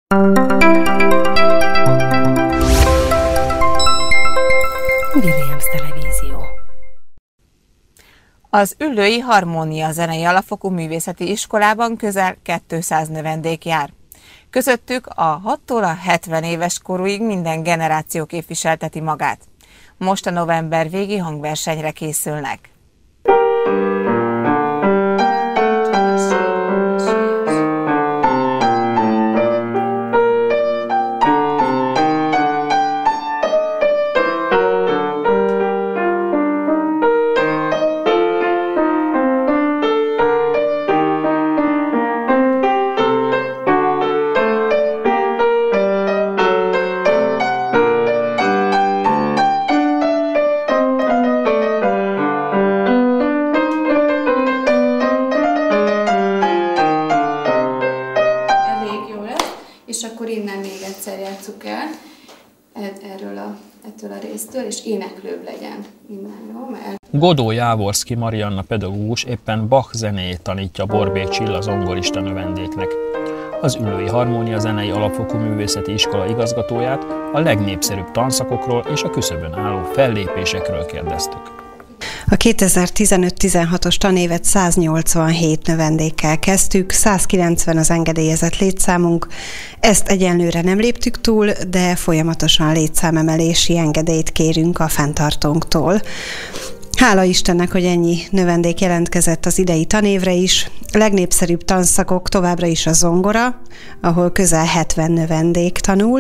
Williams Televízió. Az Üllői Harmónia Zenei Alapfokú Művészeti Iskolában közel 200 növendék jár. Közöttük a 6-tól a 70 éves korúig minden generáció képviselteti magát. Most a november végi hangversenyre készülnek. És akkor innen még egyszer játsszuk el, ettől a résztől, és éneklőbb legyen innen, jó? Godó Jávorszky Marianna pedagógus éppen Bach zenéjét tanítja Borbély Csilla zongorista növendéknek. Az Üllői Harmónia Zenei Alapfokú Művészeti Iskola igazgatóját a legnépszerűbb tanszakokról és a küszöbön álló fellépésekről kérdeztük. A 2015-16-os tanévet 187 növendékkel kezdtük, 190 az engedélyezett létszámunk. Ezt egyenlőre nem léptük túl, de folyamatosan létszámemelési engedélyt kérünk a fenntartónktól. Hála Istennek, hogy ennyi növendék jelentkezett az idei tanévre is. A legnépszerűbb tanszakok továbbra is a zongora, ahol közel 70 növendék tanul,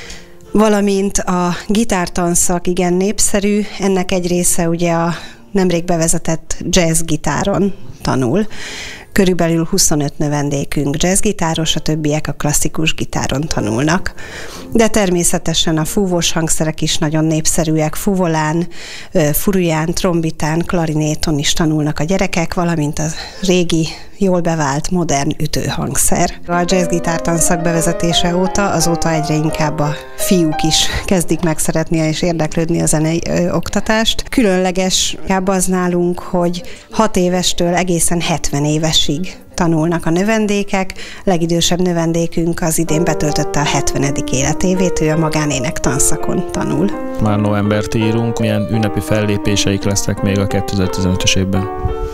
valamint a gitártanszak igen népszerű, ennek egy része ugye a nemrég bevezetett jazzgitáron tanul. Körülbelül 25 növendékünk jazzgitáros, a többiek a klasszikus gitáron tanulnak. De természetesen a fúvós hangszerek is nagyon népszerűek, fuvolán, furuján, trombitán, klarinéton is tanulnak a gyerekek, valamint a régi, jól bevált, modern ütőhangszer. A jazzgitár tanszak bevezetése óta, azóta egyre inkább a fiúk is kezdik megszeretni és érdeklődni a zenei oktatást. Különleges az nálunk, hogy 6 évestől egészen 70 évesig tanulnak a növendékek. Legidősebb növendékünk az idén betöltötte a 70. életévét, ő a magánének tanszakon tanul. Már novembert írunk, milyen ünnepi fellépéseik lesznek még a 2015-ös évben?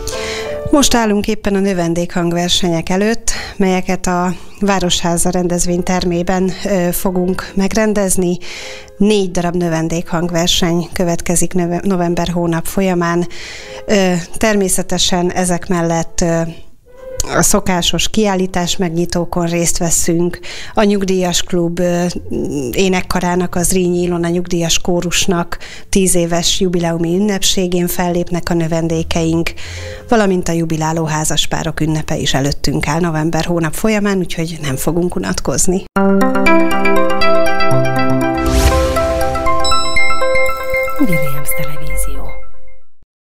Most állunk éppen a növendékhangversenyek előtt, melyeket a Városháza rendezvénytermében fogunk megrendezni. 4 darab növendékhangverseny következik november hónap folyamán. Természetesen ezek mellett a szokásos kiállítás megnyitókon részt veszünk. A Nyugdíjas Klub énekkarának, az Zrínyi Ilona Nyugdíjas Kórusnak 10 éves jubileumi ünnepségén fellépnek a növendékeink, valamint a jubiláló házaspárok ünnepe is előttünk áll november hónap folyamán, úgyhogy nem fogunk unatkozni.